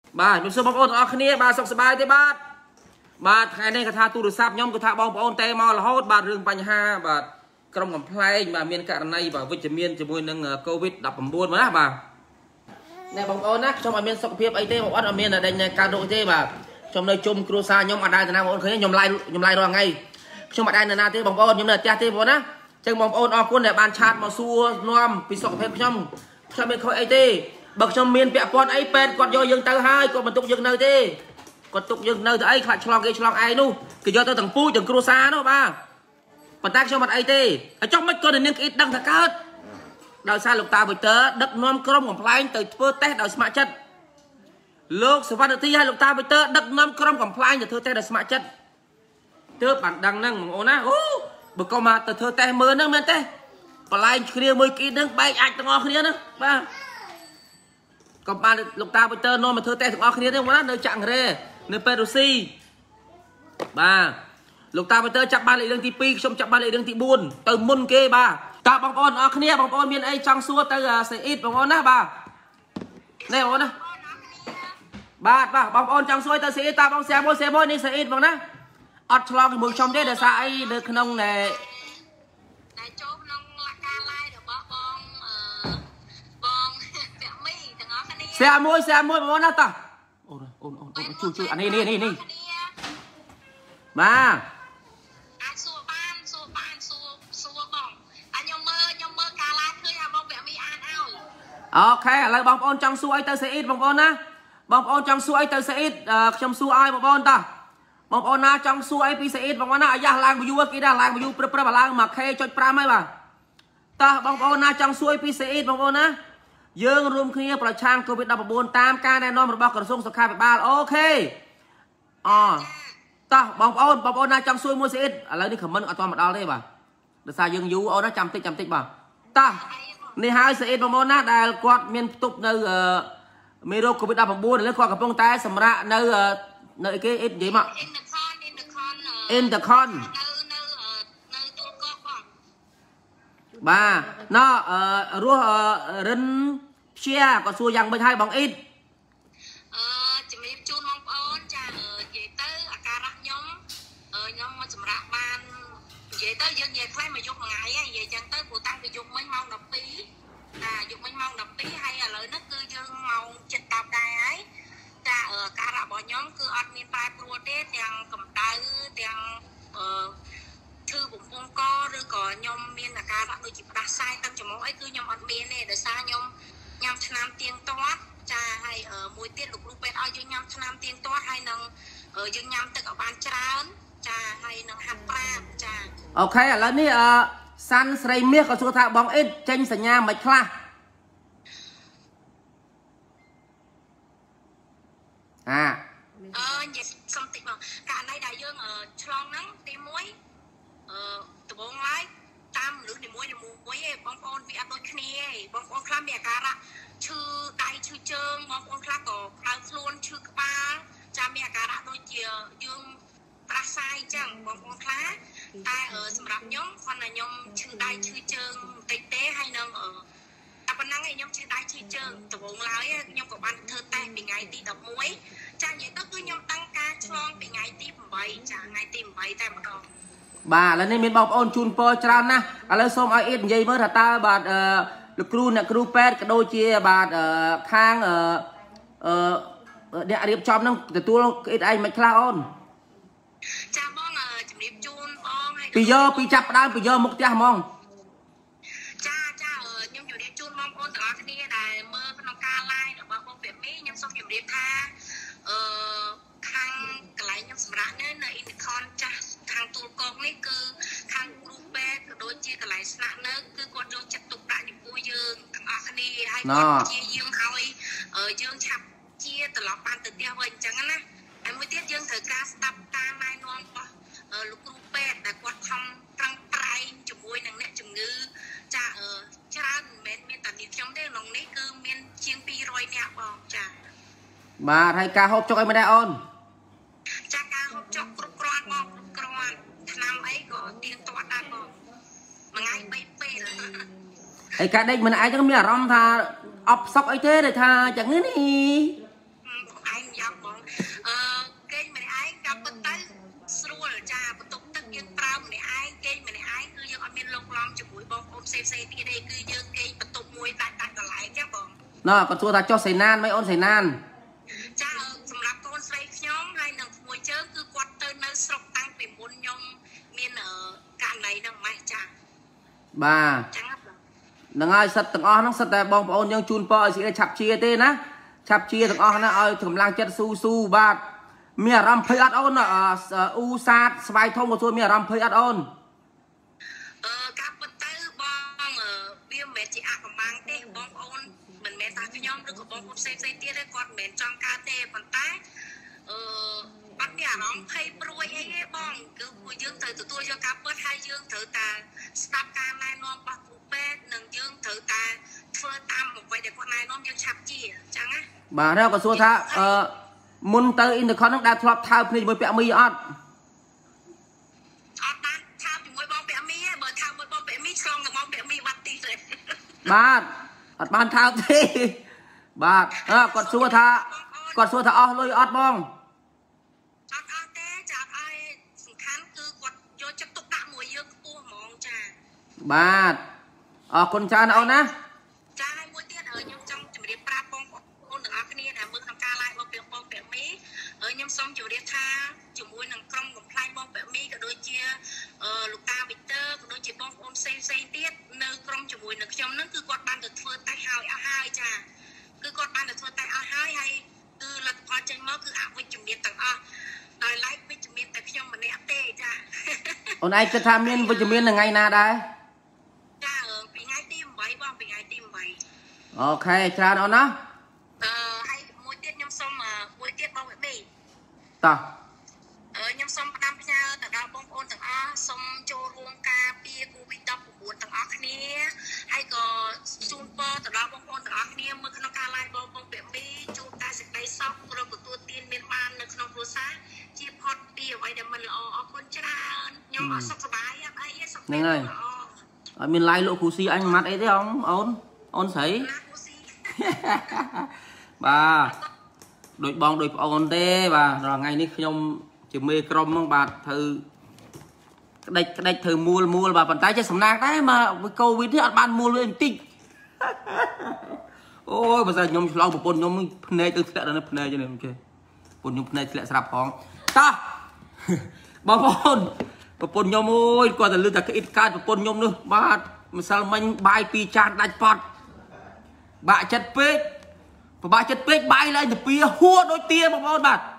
bà mình xưa bóng ôn ở kia bà sọc sbài thế bà ngày nay cả tha tu được sạp nhóm của tha bóng ôn tê mò là hốt bà rừng bánh ha bà trong cầm play bà miền cả này bà vitamin cho môi nâng covid đập bầm buôn mà bà nè bóng ôn á trong bà miền sọc phiếp ấy tê bóng ôn ở miền là đây cao độ tê bà trong nơi chung kêu xa nhóm ở đây là nào ôn khởi nhóm lai rồi ngay trong mặt đây là nào tê bóng ôn nhóm là cha tê bốn á chân bóng ôn ở quân để bàn chặt mà xua nom bị sọc phép trong bên khối ấy tê bậc trong miền bẹ con ấy pen còn do dương tới hai còn một tục dương nơi tê còn tục dương nơi ấy lại cho lòng ai nu thì do tôi thằng pui thằng kêu xa đó ba còn ta cho mặt ấy tê ở trong mấy con nên ít đăng thật cao đào xa lục ta với tớ đất non crom của play từ phơ test đào smart chất lúc sự phát ti hai lục ta với tớ đất non crom của play từ thơ test đào smart chất tớ bản đăng năng bằng ôn á bực con mà từ thơ test mưa nữa men test play kia mười kỹ nước bay ảnh tao ngon kia nữa ba còn ba lục ta với tớ non mà thơ test tao ngon kia nữa quá nơi chặng rê nơi perosi ba lục ta với tớ chặt ba lệ đường tí pi xong chặt ba lệ đường tí buồn từ môn kê ba ta bóng ôn ở kia bóng ôn miền ấy trong xua tới sẽ ít bóng ôn á ba này ôn á ba bóng ôn trong xua tới sẽ ít ta bóng xe môi này sẽ ít bóng đó ọt lo cái mực trong đấy là sai được nông này xe môi bóng đó ta ôn chui anh đi ba ok lại bóng ôn trong xuôi tới sẽ ít bóng ôn á bóng ôn trong xuôi tới sẽ ít trong xuôi ai bóng ôn ta bóng ôn na trong xuôi pi sẽ ít bóng ôn na ya lang bưu kia đã lang bưu pre bà lang mà khe cho pram ấy bà ta bóng ôn na trong xuôi pi sẽ ít bóng ôn á dương room kiaประชางcovid 19តាមការណែនាំរបស់ក្រសួងសុខាភិបាលអូខេតោះបងប្អូនណាចង់សួរមួយស្អីឥឡូវនេះខមមិនអត់ទាន់មកដល់ទេបាទដោយសារយើងយូរអូនណាចាំតិចបាទតោះនេះហើយស្អីបងប្អូនណាដែលគាត់មានផ្ទុកនៅមេរោគ covid 19ឥឡូវគាត់កំពុងតែសម្រាកនៅគេអីនិយាយមកInterconបាទណោរស់រិនជាក៏សួរយ៉ាងមិនហើយបងអ៊ីតជំរាបជូនបងប្អូនចានិយាយទៅអាការៈខ្ញុំមកសម្រាប់បាននិយាយទៅយើងនិយាយខ្លះមកយប់មួយថ្ងៃហើយនិយាយចឹងទៅព្រោះតាំងពីយប់មិញម៉ោង12យប់មិញម៉ោង12ហើយឥឡូវនេះគឺយើងម៉ោង7:10ដែរហើយចាអាការៈរបស់ខ្ញុំគឺអត់មានប្រែប្រួលទេទាំងកម្ដៅទាំងឈឺបំពង់កឬក៏ខ្ញុំមានអាការៈដូចជាផ្ដាសាយទឹកច្រមុះអីគឺខ្ញុំអត់មានទេដោយសារខ្ញុំញ៉ាំថ្នាំទៀងទាត់ចាហើយមួយទៀតលោកគ្រូពេទ្យឲ្យយើងញ៉ាំថ្នាំទៀងទាត់ហើយនឹងយើងញ៉ាំទឹកឲ្យបានច្រើនចាហើយនឹងហាត់ប្រាណចាអូខេឥឡូវនេះសាន់ស្រីមាសក៏សួរថាបងអ៊ីតចេញសញ្ញាមិនខ្លះនិយាយសុំតិចមកករណីដែលយើងឆ្លងហ្នឹងទី1ដំបូងឡើយតាមមនុស្សនីមួយឯងបងប្អូនវាអត់ដូចគ្នាឯងបងប្អូនខ្លះមានអាការៈឈឺដៃឈឺជើងបងប្អូនខ្លះក៏ក្តៅខ្លួនឈឺក្បាលចាមានអាការៈដូចជាយើងប្រសាយអញ្ចឹងបងប្អូនខ្លះតែសម្រាប់ខ្ញុំគាត់ថាខ្ញុំឈឺដៃឈឺជើងបន្តិចទេហើយនឹងតែប៉ុណ្ណឹងឯងខ្ញុំឈឺដៃឈឺជើងដំបូងឡើយខ្ញុំក៏បានធ្វើតេស្តពីថ្ងៃទី11ចានិយាយទៅគឺខ្ញុំតាំងការឆ្លងពីថ្ងៃទី8ចាថ្ងៃទី8តែម្ដងបាទឥឡូវនេះមានបងប្អូនជូនពរច្រើនណាស់ឥឡូវសូមឲ្យអ៊ីតនិយាយមើលថាតើបាទលោកគ្រូអ្នកគ្រូពេទ្យក៏ដូចជាបាទខាងអ្នករៀបចំហ្នឹងទទួលអ៊ីតឯងមិនខ្លះអូនចាបងជំរាបជូនបងហើយពីចាប់ផ្ដើមពីយកមុខផ្ទះហ្មងចាខ្ញុំជម្រាបជូនបងប្អូនទាំងអស់គ្នាដែលមើលក្នុងការ live របស់បងពេមីខ្ញុំសូមជម្រាបថាខាងកន្លែងខ្ញុំសម្រាប់នៅ Intercon ចាស់ខាងទូលកកនេះគឺខាងគ្រូពេទ្យក៏ដូចជាកន្លែងស្នាក់នៅគឺគាត់យកចិត្តទុកដាក់ចំពោះយើងទាំងអស់គ្នាហើយគាត់ជាយើងឲ្យយើងឆាប់ជាត្រឡប់បានទៅផ្ទះវិញអញ្ចឹងណាហើយមួយទៀតយើងត្រូវការស្ដាប់តាមណែនាំរបស់លោកគ្រូពេទ្យដែលគាត់ខំប្រឹងប្រែងជាមួយនឹងអ្នកជំងឺចាច្រើនមិនមែនមានតែនេះខ្ញុំទេក្នុងនេះគឺមានជាង200នាក់បងចាបាទហើយការហូបចុកអីមិនដែរអូនចាការហូបចុកគ្រប់គ្រាន់បងគ្រប់គ្រាន់ថ្នាំអីក៏ទៀងទាត់ដែរបងមួយថ្ងៃ3ពេលហើយការដេកមិនឯងចឹងមានអារម្មណ៍ថាអប់សក់អីទេដែលថាចឹងនេះឯង gặp bọn kênh mình ai gặp bên tới rồi chaបន្ទប់ទឹកយើងប្រើម្នាក់ឯងគេម្នាក់ឯងគឺយើងអត់មានលងឡំជាមួយបងប្អូនផ្សេងទៀតទេគឺយើងគេបន្ទប់មួយដាច់កន្លែងចាបងណ៎គាត់សួរថាចុះសៃណានមិនអូនសៃណានចាសម្រាប់កូនស្រីខ្ញុំហើយនឹងក្មួយជើងគឺគាត់ទៅនៅស្រុកតាំងពីមុនខ្ញុំមានករណីហ្នឹងម៉េចចាបាទហ្នឹងហើយសិតទាំងអស់ហ្នឹងសិតតែបងប្អូនយើងជូនពរឲ្យស៊ីឆាប់ជាទេណាឆាប់ជាទាំងអស់ហ្នឹងឲ្យកម្លាំងចិត្តស៊ូបាទមានអារម្មណ៍ភ័យអត់អូនអ៊ូសាតស្វាយធំក៏ជួយមានអារម្មណ៍ភ័យអត់អូនការពិតទៅបងវាមិនមែនជាអាកំបាំងទេបងប្អូនមិនមែនតែខ្ញុំឬក៏បងប្អូនផ្សេងទៀតទេគាត់មិនមែនចង់កើតទេប៉ុន្តែអត់មានអារម្មណ៍ភ័យព្រួយអីទេបងគឺពួកយើងត្រូវទទួលយកការពិតហើយយើងត្រូវតែស្ដាប់ការណែនាំរបស់គ្រូពេទ្យនិងយើងត្រូវតែធ្វើតាមអ្វីដែលគាត់ណែនាំយើងឆាប់ជាអញ្ចឹងណាបាទហើយក៏សួរថាមុនទៅអ៊ីនធឺខនហ្នឹងដែលធ្លាប់ថើបគ្នាជាមួយពាក់មីអត់បានថើបជាមួយបងពាក់មីទេបើថើបជាមួយបងពាក់មីឆ្លងទៅបងពាក់មីបាត់ទីទេបាទអត់បានថើបទេបាទគាត់សួរថាអស់លុយអត់បងអត់ទេចាអត់ឲ្យសំខាន់គឺគាត់យកចិត្តទុកដាក់មួយយើងខ្ពស់ហ្មងចាបាទអរគុណច្រើនអូនណាចាហើយមួយទៀតខ្ញុំចង់ជម្រាបប្រាប់បងប្អូនទាំងអស់គ្នាដែលមើលក្នុងការ live របស់បងពាក់មីខ្ញុំសូមជម្រាបថាជាមួយនឹងក្រុមកំ pl បងពាក់មីក៏ដូចជាលោកតាវិទ័រក៏ដូចជាបងប្អូនផ្សេងទៀតនៅក្រុមជាមួយនឹងខ្ញុំហ្នឹងគឺគាត់បានទៅធ្វើតេស្តហើយចាគឺគាត់បានទៅធ្វើតេស្តហើយគឺលទ្ធផលចេញមកគឺអវិជ្ជមានទាំងអស់ដោយឡែកវិជ្ជមានតែខ្ញុំម្នាក់ទេចាអូនឯងគិតថាមានវិជ្ជមានថ្ងៃណាដែរចាពីថ្ងៃទី8បងពីថ្ងៃទី8 អូខេច្រើនអូនណាហើយមួយទៀតខ្ញុំសូមមួយទៀតបងវិបេតោះខ្ញុំសូមផ្ដាំផ្ញើទៅដល់បងប្អូនទាំងអស់សូមចូលរួមការពារ COVID-19 ទាំងអស់គ្នាហើយក៏ជូនពរទៅដល់បងប្អូនទាំងអស់គ្នាមើលក្នុងការ live បងពាក់មីជួបតែសេចក្តីសុខរកទទួលទានមានបាននៅក្នុងគ្រួសារជាផុតពីអ្វីដែលមិនល្អអរគុណច្រើនខ្ញុំអត់សុខសប្បាយអត់អីទេសុខហ្នឹងហើយអត់មាន live លោកគ្រូស៊ីអញមួយម៉ាត់អីទេអូនស្រីបាទដូចបងដូចប្អូនទេបាទរាល់ថ្ងៃនេះខ្ញុំជាមេក្រុមហ្នឹងបាទធ្វើក្តិចធ្វើមូលបាទប៉ុន្តែចេះសំណាងដែរមកកូវីដនេះអត់បានមូលវិញបន្តិចអូយបើស្អីខ្ញុំឆ្លងប្រពន្ធខ្ញុំភ្នែកទៅធ្លាក់ដល់ភ្នែកនេះអូខេប្រពន្ធខ្ញុំភ្នែកធ្លាក់ស្រាប់ផងតោះបងប្អូនប្រពន្ធខ្ញុំអូយគាត់តែលឺតែក្អ៊ិតកើតប្រពន្ធខ្ញុំនោះបាទម្សិលមិញបាយ2ចានដាច់ប៉ត់បាក់ចិត្តពេកបាយឡើងទៅពីហួរដូចទាបងប្អូនបាទ